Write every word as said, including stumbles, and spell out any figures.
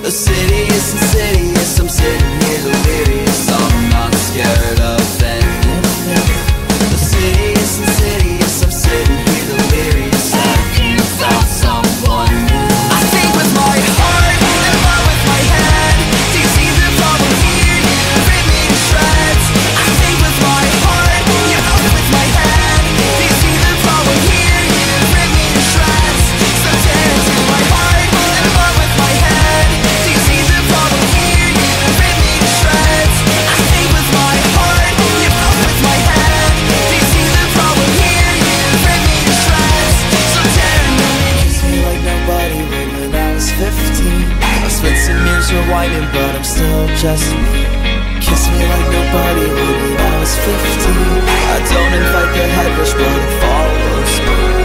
The city is insidious, I'm sitting here delirious. I'm not scared of anything. The city is insidious, I'm sitting here delirious. Have you found someone new? I think with my heart and love with my head. Do you see the problem here? You rip me to shreds. I think with my heart, you love with my head. Do you see the problem here? You rip me to shreds. So tear into my heart and love with my head. Do you see the problem here? You rip me to shreds. I think with my heart, you love with my head. Do you see the problem here? You rip me to shreds. So tear into me. Kiss me like nobody would when I was fifteen. I've spent some years rewinding, but I'm still just me. Kiss me like nobody would when I was fifteen. I don't invite the head rush, but it follows me.